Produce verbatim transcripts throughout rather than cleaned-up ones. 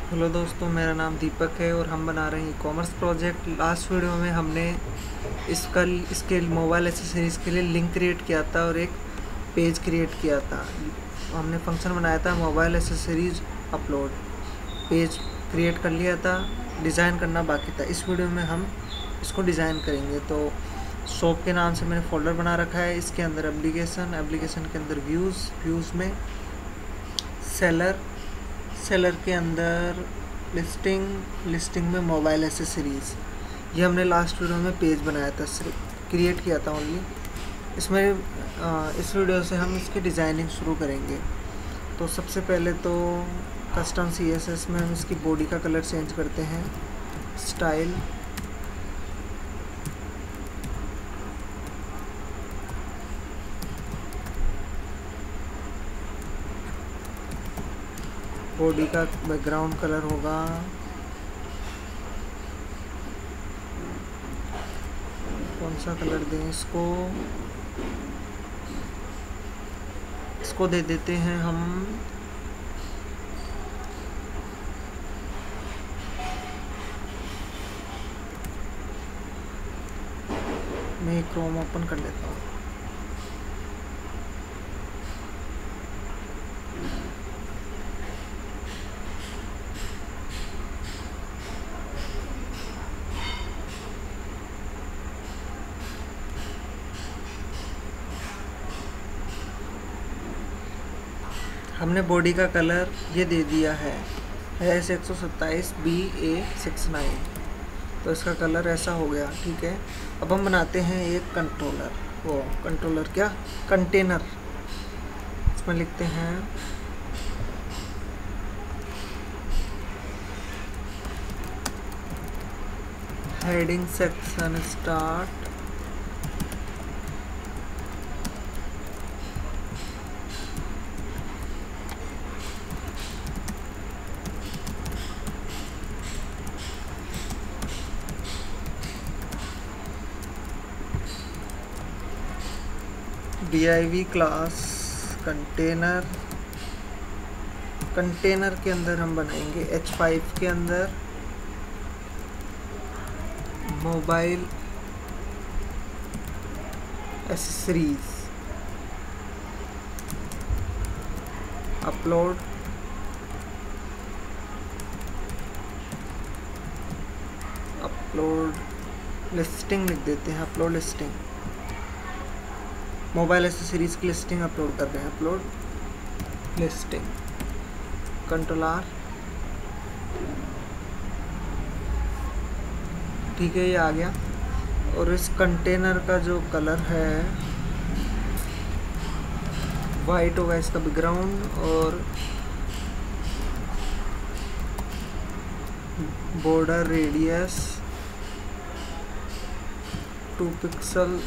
Hello दोस्तों, मेरा नाम दीपक है और हम बना रहे हैं e commerce project. Last video में हमने इसका इसके मोबाइल एसेसरीज़ के लिए लिंक क्रिएट किया था और एक पेज क्रिएट किया था। हमने फंक्शन बनाया था mobile accessories upload. Page create कर लिया था, डिज़ाइन करना बाकी था। इस वीडियो में हम इसको डिज़ाइन करेंगे। तो शॉप के नाम से मैंने फ़ोल्डर बना रखा है। इसके अंदर एप्लीकेशन, एप्लीकेशन के अंदर व्यूज़, व्यूज़ में सेलर, सेलर के अंदर लिस्टिंग, लिस्टिंग में मोबाइल एसेसरीज़। ये हमने लास्ट वीडियो में पेज बनाया था, सिर्फ क्रिएट किया था ओनली। इसमें इस वीडियो से हम इसकी डिज़ाइनिंग शुरू करेंगे। तो सबसे पहले तो कस्टम सी एस एस में हम इसकी बॉडी का कलर चेंज करते हैं। स्टाइल, बॉडी का बैकग्राउंड कलर होगा कौन सा कलर दें इसको इसको दे देते हैं हम मैं क्रोम ओपन कर लेता हूँ। हमने बॉडी का कलर ये दे दिया है एस एक सौ सत्ताईस बी ए सिक्स नाइन। तो इसका कलर ऐसा हो गया, ठीक है। अब हम बनाते हैं एक कंट्रोलर। वो कंट्रोलर क्या, कंटेनर। इसमें लिखते हैं heading section start, div class container. Container के अंदर हम बनाएंगे एच फाइव के अंदर mobile accessories upload, upload listing लिख देते हैं। अपलोड लिस्टिंग, मोबाइल एसेसरीज की लिस्टिंग अपलोड कर रहे हैं। अपलोड लिस्टिंग, कंट्रोल आर, ठीक है, ये आ गया। और इस कंटेनर का जो कलर है वाइट होगा इसका बैकग्राउंड, और border radius two pixel,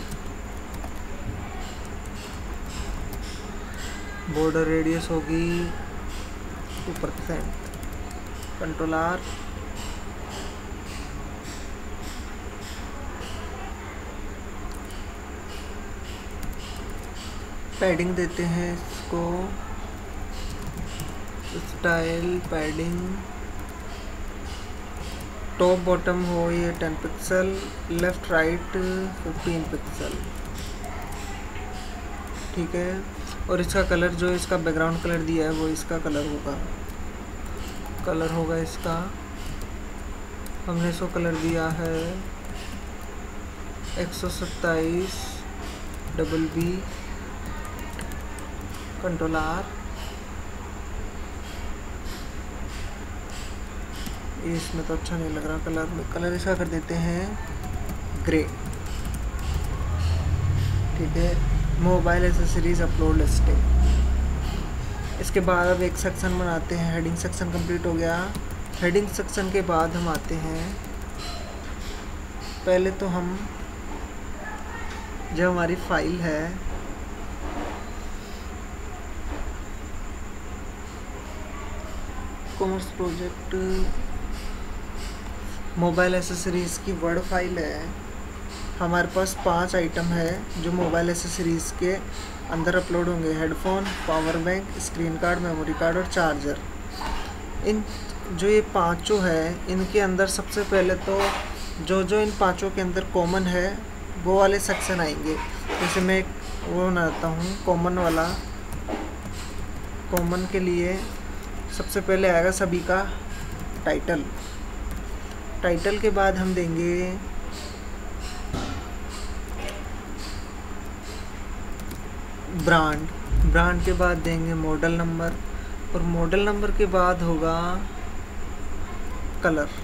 border radius होगी two percent. Control R, padding देते हैं इसको, स्टाइल पैडिंग, टॉप बॉटम हो ये ten pixel, left right fifteen pixel, ठीक है। और इसका कलर जो इसका बैकग्राउंड कलर दिया है वो इसका कलर होगा, कलर होगा इसका। हमने इसको कलर दिया है एक सौ सत्ताईस डबल बी। कंट्रोल आर, इसमें तो अच्छा नहीं लग रहा कलर में, कलर इसका कर देते हैं ग्रे, ठीक है। Mobile accessories upload listing. इसके बाद अब एक सेक्शन बनाते हैं। हेडिंग सेक्शन कंप्लीट हो गया। हेडिंग सेक्शन के बाद हम आते हैं, पहले तो हम जो हमारी फाइल है कॉमर्स प्रोजेक्ट मोबाइल एसेसरीज़ की वर्ड फाइल है। हमारे पास पांच आइटम है जो मोबाइल एसेसरीज़ के अंदर अपलोड होंगे। Headphone, power bank, screen card, memory card और चार्जर। इन जो ये पांचों है इनके अंदर सबसे पहले तो जो जो इन पांचों के अंदर कॉमन है वो वाले सेक्शन आएंगे। जैसे मैं एक वो बनाता हूँ कॉमन वाला। कॉमन के लिए सबसे पहले आएगा सभी का टाइटल। टाइटल के बाद हम देंगे ब्रांड। ब्रांड के बाद देंगे मॉडल नंबर, और मॉडल नंबर के बाद होगा कलर।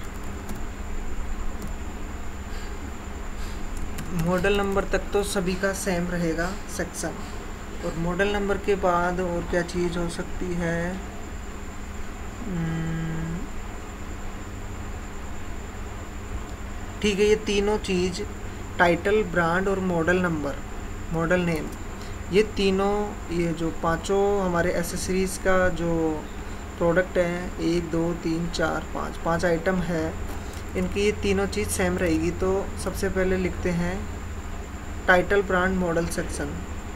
मॉडल नंबर तक तो सभी का सेम रहेगा सेक्शन, और मॉडल नंबर के बाद और क्या चीज़ हो सकती है, ठीक है, ये तीनों चीज़ टाइटल, ब्रांड और मॉडल नंबर, मॉडल नेम, ये तीनों, ये जो पांचों हमारे एसेसरीज़ का जो प्रोडक्ट है, एक दो तीन चार पाँच पाँच आइटम है, इनकी ये तीनों चीज़ सेम रहेगी। तो सबसे पहले लिखते हैं title, brand, model section.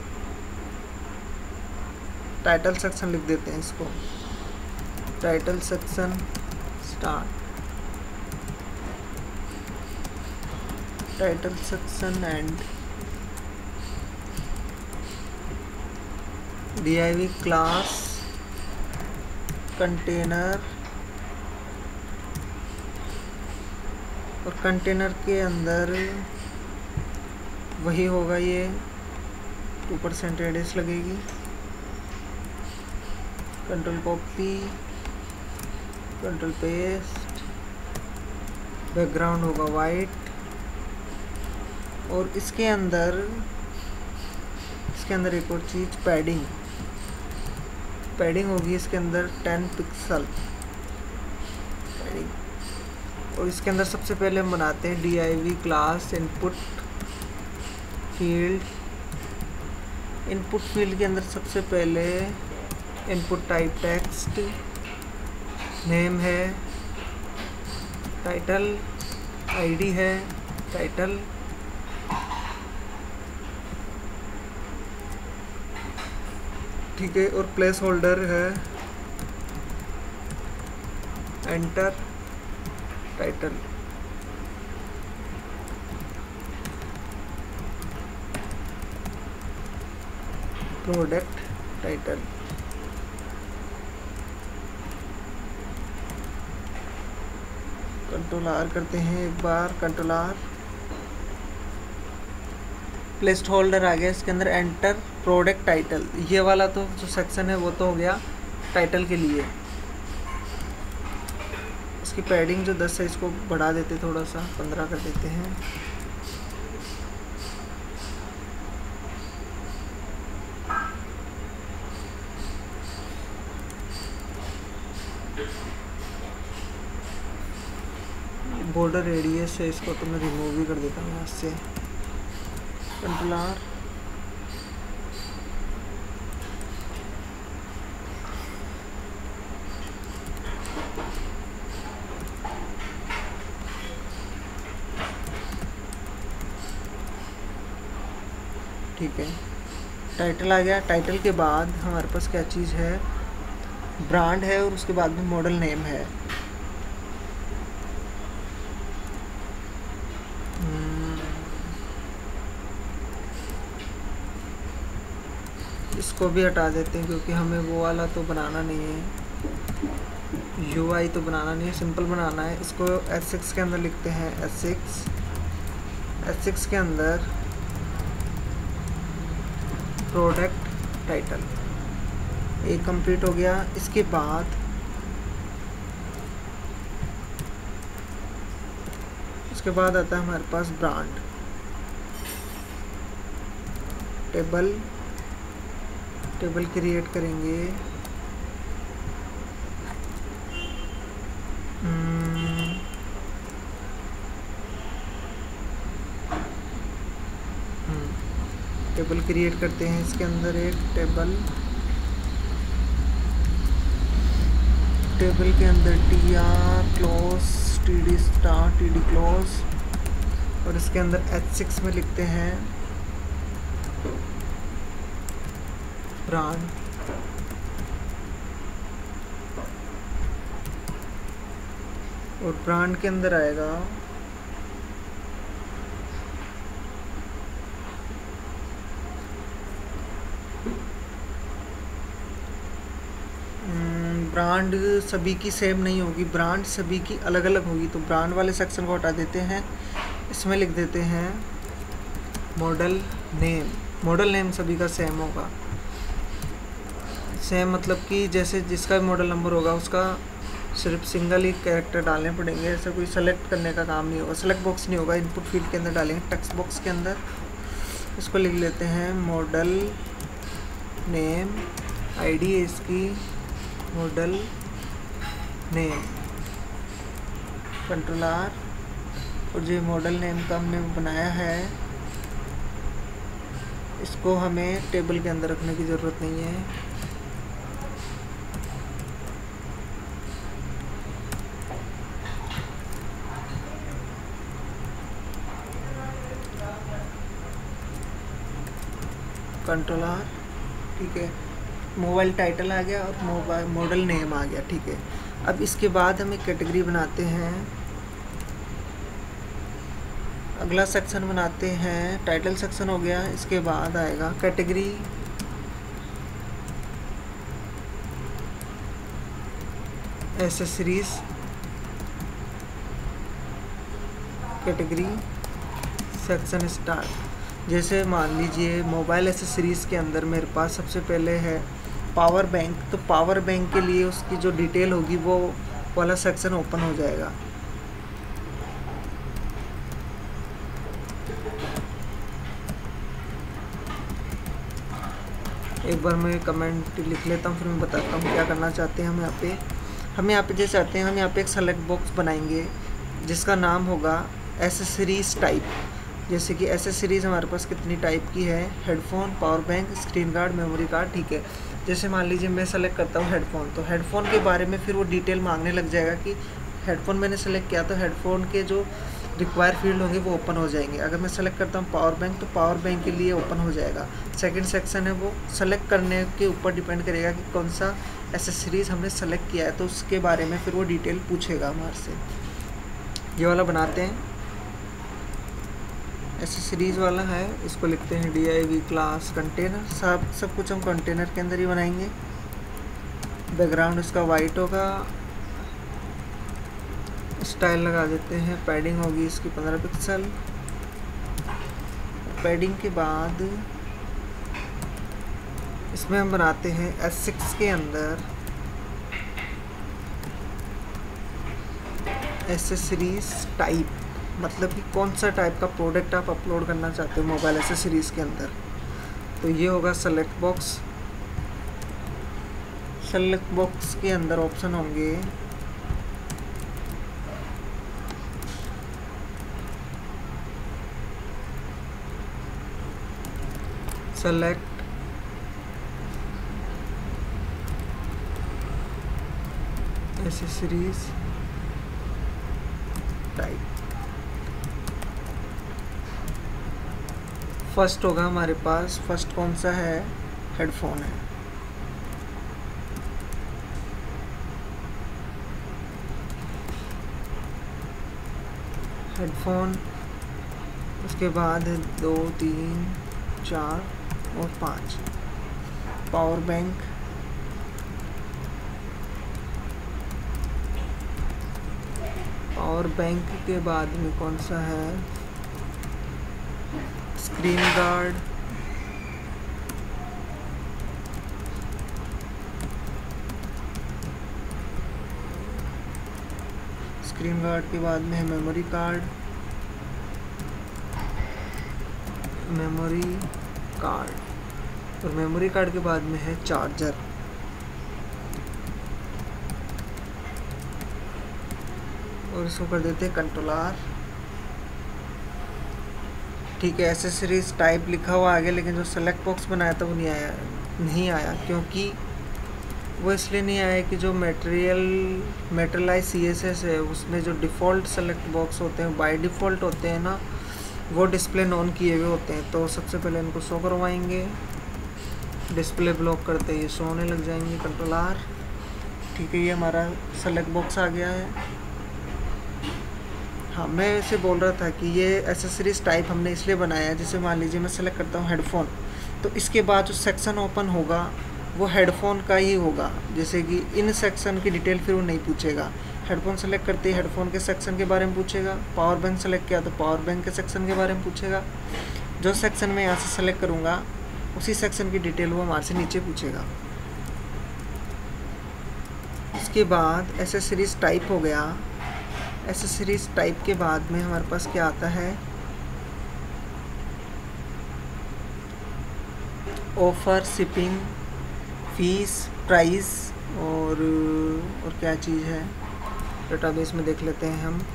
Title section लिख देते हैं इसको। Title section start. Title section end div class container, और कंटेनर के अंदर वही होगा, ये टू परसेंट रेडियस लगेगी। Control copy, control paste, background होगा वाइट, और इसके अंदर इसके अंदर एक और चीज़ पैडिंग। पैडिंग होगी इसके अंदर टेन पिक्सल पैडिंग। और इसके अंदर सबसे पहले हम बनाते हैं div class input field. Input field के अंदर सबसे पहले इनपुट टाइप टेक्स्ट, नेम है टाइटल, आईडी है टाइटल, ठीक है, और प्लेस होल्डर है enter title. Product title. Control R करते हैं एक बार, कंट्रोल आर, प्लेस होल्डर आ गया, इसके अंदर एंटर प्रोडक्ट टाइटल। ये वाला तो जो सेक्शन है वो तो हो गया टाइटल के लिए। इसकी पैडिंग जो दस है इसको बढ़ा देते, थोड़ा सा पंद्रह कर देते हैं। बॉर्डर रेडियस है, इसको तो मैं रिमूव भी कर देता हूँ यहाँ से। कंट्रोल आर, ठीक है, टाइटल आ गया। टाइटल के बाद हमारे पास क्या चीज़ है, ब्रांड है, और उसके बाद में मॉडल नेम है। इसको भी हटा देते हैं क्योंकि हमें वो वाला तो बनाना नहीं है, यूआई तो बनाना नहीं है, सिंपल बनाना है। इसको एस सिक्स के अंदर लिखते हैं, एस सिक्स एस सिक्स के अंदर प्रोडक्ट टाइटल। एक कंप्लीट हो गया। इसके बाद इसके बाद आता है हमारे पास ब्रांड। टेबल टेबल क्रिएट करेंगे, टेबल क्रिएट करते हैं। इसके अंदर एक टेबल टेबल के अंदर T R close, T D start, T D close, और इसके अंदर एच सिक्स में लिखते हैं ब्रांड। और ब्रांड के अंदर आएगा ब्रांड सभी की सेम नहीं होगी, ब्रांड सभी की अलग अलग होगी। तो ब्रांड वाले सेक्शन को हटा देते हैं, इसमें लिख देते हैं मॉडल नेम। मॉडल नेम सभी का सेम होगा। सेम मतलब कि जैसे जिसका भी मॉडल नंबर होगा उसका सिर्फ सिंगल ही कैरेक्टर डालने पड़ेंगे, ऐसा कोई सेलेक्ट करने का काम नहीं होगा। सेलेक्ट बॉक्स नहीं होगा, इनपुट फील्ड के अंदर डालेंगे, टेक्स्ट बॉक्स के अंदर। इसको लिख लेते हैं मॉडल नेम, आईडी है इसकी मॉडल नेम, कंट्रोल आर। और जो मॉडल नेम का हमने बनाया है इसको हमें टेबल के अंदर रखने की ज़रूरत नहीं है। कंट्रोल आर, ठीक है। मोबाइल टाइटल आ गया और मोबाइल मॉडल नेम आ गया, ठीक है। अब इसके बाद हम एक कैटेगरी बनाते हैं, अगला सेक्शन बनाते हैं। टाइटल सेक्शन हो गया, इसके बाद आएगा category. Accessories category section start. जैसे मान लीजिए मोबाइल एसेसरीज़ के अंदर मेरे पास सबसे पहले है पावर बैंक, तो पावर बैंक के लिए उसकी जो डिटेल होगी वो वाला सेक्शन ओपन हो जाएगा। एक बार मैं कमेंट लिख लेता हूँ, फिर मैं बताता हूँ क्या करना चाहते हैं हम यहाँ पे। हम यहाँ पे जैसे चाहते हैं, हम यहाँ पे एक सेलेक्ट बॉक्स बनाएंगे जिसका नाम होगा एसेसरीज टाइप। जैसे कि एसेसरीज़ हमारे पास कितनी टाइप की है, headphone, power bank, screen guard, memory card, ठीक है। जैसे मान लीजिए मैं सेलेक्ट करता हूँ हेडफोन, तो हेडफोन के बारे में फिर वो डिटेल मांगने लग जाएगा कि हेडफोन मैंने सेलेक्ट किया तो हेडफोन के जो रिक्वायर फील्ड होंगे वो ओपन हो जाएंगे। अगर मैं सेलेक्ट करता हूँ पावर बैंक, तो पावर बैंक के लिए ओपन हो जाएगा। सेकंड सेक्शन है वो सेलेक्ट करने के ऊपर डिपेंड करेगा कि कौन सा एसेसरीज़ हमने सेलेक्ट किया है, तो उसके बारे में फिर वो डिटेल पूछेगा हमारे से। ये वाला बनाते हैं, एसेसरीज़ वाला है, इसको लिखते हैं D I V class container. सब सब कुछ हम कंटेनर के अंदर ही बनाएंगे। बैकग्राउंड इसका वाइट होगा, स्टाइल लगा देते हैं, पैडिंग होगी इसकी पंद्रह पिक्सल। पैडिंग के बाद इसमें हम बनाते हैं एस सिक्स के अंदर एसेसरीज टाइप, मतलब कि कौन सा टाइप का प्रोडक्ट आप अपलोड करना चाहते हो मोबाइल एसेसरीज़ के अंदर। तो ये होगा सेलेक्ट बॉक्स। सेलेक्ट बॉक्स के अंदर ऑप्शन होंगे सेलेक्ट एसेसरीज टाइप। फर्स्ट होगा हमारे पास, फर्स्ट कौन सा है, हेडफोन है। हेडफोन, उसके बाद दो तीन चार और पाँच पावर बैंक, पावर बैंक के बाद में कौन सा है, स्क्रीन गार्ड, स्क्रीन गार्ड के बाद में है मेमोरी कार्ड, मेमोरी कार्ड और मेमोरी कार्ड के बाद में है चार्जर। और इसको कर देते हैं कंट्रोल आर, ठीक है। एसेसरीज टाइप लिखा हुआ आगे, लेकिन जो सेलेक्ट बॉक्स बनाया था वो नहीं आया नहीं आया क्योंकि वो इसलिए नहीं आया कि जो material materialize C S S है उसमें जो डिफ़ॉल्ट सेलेक्ट बॉक्स होते हैं बाय डिफ़ॉल्ट होते हैं ना, वो डिस्प्ले नॉन किए हुए होते हैं। तो सबसे पहले इनको शो करवाएंगे, डिस्प्ले ब्लॉक करते ही शो होने लग जाएंगे, कंट्रोल आर, ठीक है। ये हमारा सेलेक्ट बॉक्स आ गया है। हाँ, मैं ऐसे बोल रहा था कि ये एसेसरीज टाइप हमने इसलिए बनाया है, जैसे मान लीजिए मैं सेलेक्ट करता हूँ हेडफोन, तो इसके बाद जो सेक्शन ओपन होगा वो हेडफोन का ही होगा, जैसे कि इन सेक्शन की डिटेल फिर वो नहीं पूछेगा। हेडफोन सेलेक्ट करते ही हेडफोन के सेक्शन के बारे में पूछेगा, पावर बैंक सेलेक्ट किया तो पावर बैंक के सेक्शन के बारे में पूछेगा। जो सेक्शन मैं यहाँ से सेलेक्ट करूँगा उसी सेक्शन की डिटेल वो हमारे से नीचे पूछेगा। उसके बाद एसेसरीज टाइप हो गया। एसेसरीज टाइप के बाद में हमारे पास क्या आता है, ऑफ़र, शिपिंग, फीस, प्राइस और और क्या चीज़ है, डेटाबेस में देख लेते हैं हम।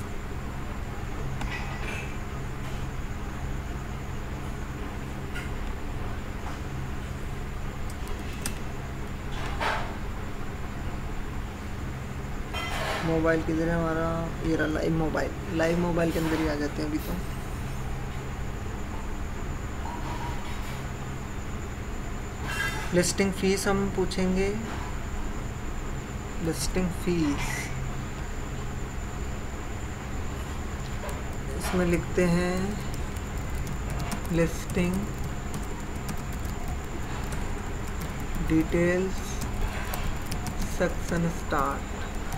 मोबाइल किधर है हमारा, ये रहा लाइव मोबाइल। लाइव मोबाइल के अंदर ही आ जाते हैं अभी तो। लिस्टिंग फीस हम पूछेंगे, लिस्टिंग फीस इसमें लिखते हैं लिस्टिंग डिटेल्स सेक्शन स्टार्ट।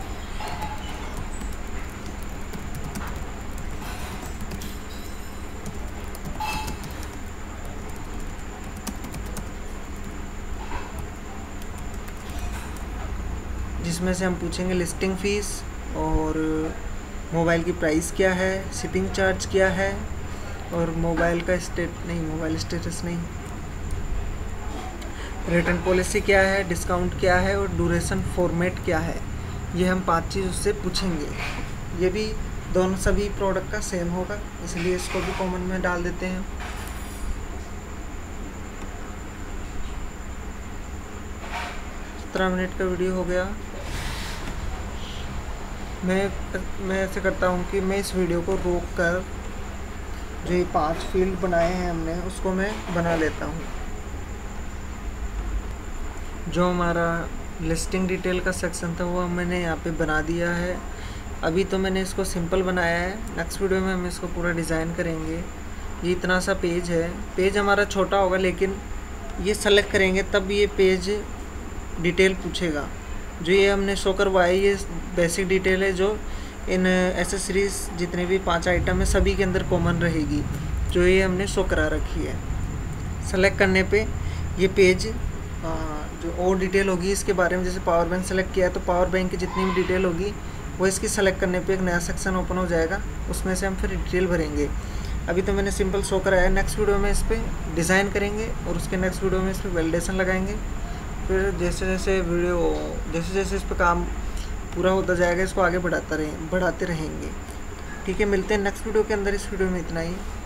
जिसमें से हम पूछेंगे लिस्टिंग फ़ीस और मोबाइल की प्राइस क्या है, शिपिंग चार्ज क्या है और मोबाइल का स्टेट नहीं मोबाइल स्टेटस नहीं रिटर्न पॉलिसी क्या है, डिस्काउंट क्या है और ड्यूरेशन फॉर्मेट क्या है। ये हम पांच चीज़ उससे पूछेंगे। ये भी दोनों सभी प्रोडक्ट का सेम होगा, इसलिए इसको भी कॉमन में डाल देते हैं। सत्रह मिनट का वीडियो हो गया। मैं मैं ऐसे करता हूँ कि मैं इस वीडियो को रोक कर जो ये पांच फील्ड बनाए हैं हमने उसको मैं बना लेता हूँ। जो हमारा लिस्टिंग डिटेल का सेक्शन था वो मैंने यहाँ पे बना दिया है। अभी तो मैंने इसको सिंपल बनाया है, नेक्स्ट वीडियो में हम इसको पूरा डिज़ाइन करेंगे। ये इतना सा पेज है, पेज हमारा छोटा होगा लेकिन ये सेलेक्ट करेंगे तब ये पेज डिटेल पूछेगा। जो ये हमने शो करवाया ये बेसिक डिटेल है जो इन एसेसरीज जितने भी पांच आइटम है सभी के अंदर कॉमन रहेगी, जो ये हमने शो करा रखी है। सेलेक्ट करने पे ये पेज जो और डिटेल होगी इसके बारे में, जैसे पावर बैंक सेलेक्ट किया है तो पावर बैंक की जितनी भी डिटेल होगी वो इसकी सेलेक्ट करने पे एक नया सेक्शन ओपन हो जाएगा, उसमें से हम फिर डिटेल भरेंगे। अभी तो मैंने सिंपल शो कराया है, नेक्स्ट वीडियो में इस पर डिज़ाइन करेंगे और उसके नेक्स्ट वीडियो में इस पर वैलिडेशन लगाएंगे। फिर जैसे जैसे वीडियो जैसे जैसे इस पर काम पूरा होता जाएगा इसको आगे बढ़ाता रहे बढ़ाते रहेंगे। ठीक है, मिलते हैं नेक्स्ट वीडियो के अंदर। इस वीडियो में इतना ही।